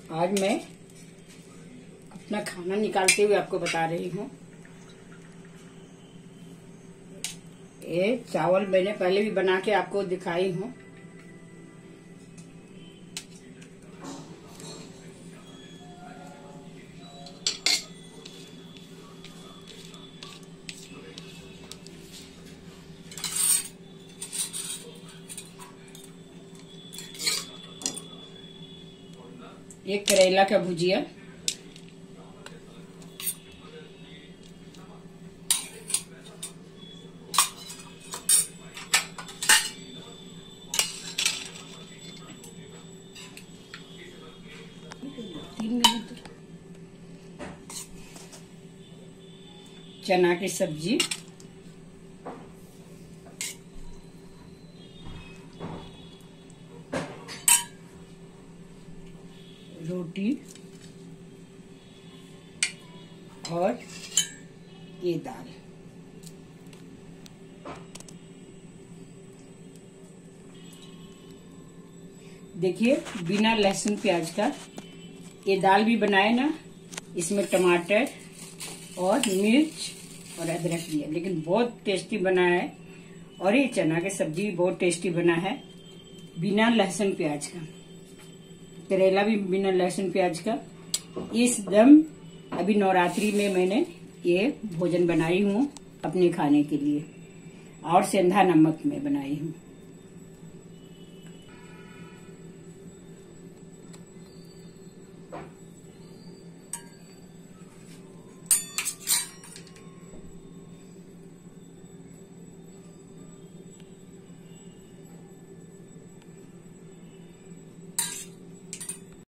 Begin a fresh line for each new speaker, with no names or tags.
आज मैं अपना खाना निकालते हुए आपको बता रही हूँ। ये चावल मैंने पहले भी बना के आपको दिखाई हूँ। एक करेला का भुजिया, चना की सब्जी, रोटी और ये दाल। देखिए बिना लहसुन प्याज का ये दाल भी बनाए ना, इसमें टमाटर और मिर्च और अदरक दिया, लेकिन बहुत टेस्टी बना है। और ये चना की सब्जी भी बहुत टेस्टी बना है बिना लहसुन प्याज का। करेला भी बिना लहसुन प्याज का। इस दम अभी नवरात्रि में मैंने ये भोजन बनाई हूँ अपने खाने के लिए, और सेंधा नमक में बनाई हूँ।